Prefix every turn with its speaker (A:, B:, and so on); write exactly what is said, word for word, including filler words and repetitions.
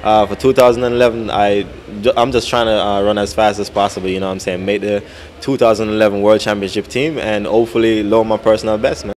A: Uh, for two thousand eleven, I, I'm just trying to uh, run as fast as possible, you know what I'm saying? Make the two thousand eleven World Championship team and hopefully lower my personal best, man.